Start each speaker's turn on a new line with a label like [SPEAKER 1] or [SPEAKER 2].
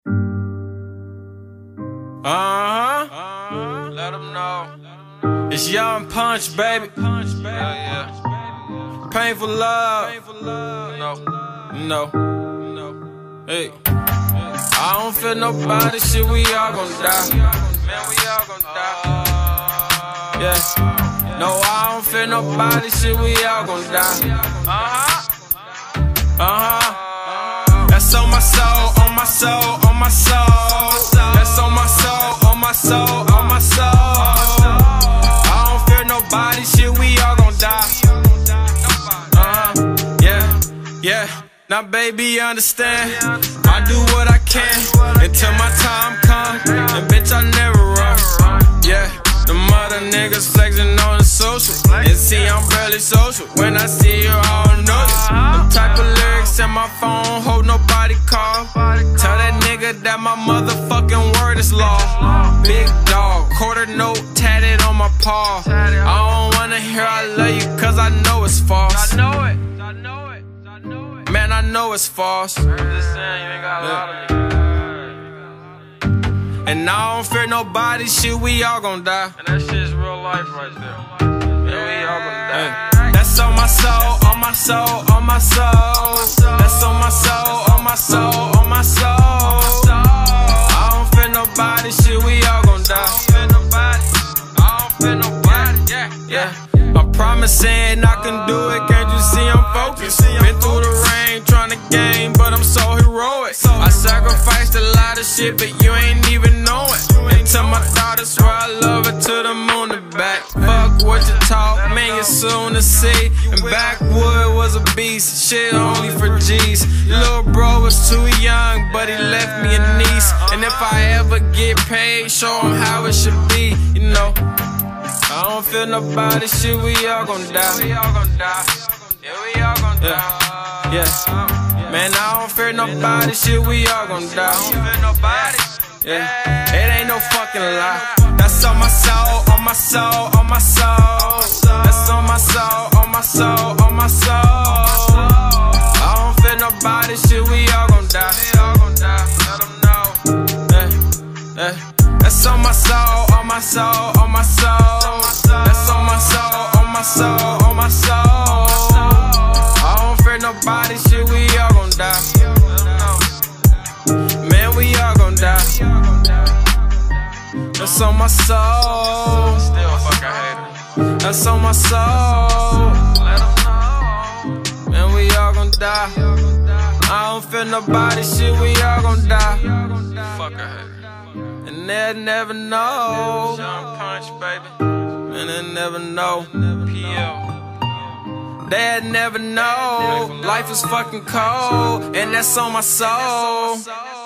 [SPEAKER 1] Let them know. It's Young Punch, baby. Yeah. Painful love. No. Hey. I don't feel nobody, shit, we all gon' die. Man, we all gon' die. Yeah. No, I don't feel nobody, shit, we all gon' die. That's on my soul, on my soul, on my soul. That's on my soul, on my soul, on my soul. I don't fear nobody, shit, we all gon' die. Yeah. Now baby, understand, I do what I can until my time comes, and bitch, I never run. Yeah, the mother niggas flexing on the social, and see I'm barely social. When I see you, I don't notice. Them type of lyrics in my phone, hope nobody call. Tell that nigga that my motherfucking word is law. Big dog, quarter note tatted on my paw. I don't wanna hear I love you, cause I know it's false. Man, I know it's false. I'm just saying, you ain't got a lot of me. And I don't fear nobody, shit, we all gon' die. And that shit's real life right there. Yeah, we all gon' die. That's on my soul, on my soul, on my soul. That's on my soul, on my soul, on my soul. I don't fear nobody, shit, we all gon' die. I don't fear nobody, yeah. I'm promising I can do it, can't you see I'm focused? Been through the rain, tryna game, but I'm so heroic. I sacrificed a lot of shit, but you ain't even know it. And tell my daughter, swear I love her to the moon and back. Fuck what you talk, man, you soon to see. And Backwood was a beast, shit only for G's. Little bro was too young, but he left me a niece. And if I ever get paid, show him how it should be, you know. I don't feel nobody, shit, we all gon' die. Yeah, we all gon' die. Yeah. Man, I don't fear nobody, shit, we all gon' die. I don't fear nobody. Yeah. It ain't no fucking lie. That's on my soul, on my soul, on my soul. That's on my soul, on my soul, on my soul. I don't fear nobody, shit, we all gon' die. Let them know. That's on my soul, on my soul, on my soul. That's on my soul, on my soul, on my soul. I don't fear nobody, shit, we all gon' die. Man, we all gon' die. That's on my soul. Still fuck, I hate it. That's on my soul. Let them know. Man, we all gon' die. I don't fear nobody, shit, we all gon' die. Fuck, I hate it. And they'll never know. Young Punch, baby. And they'll never know. PL. They'll never know. Life is fucking cold, and that's on my soul.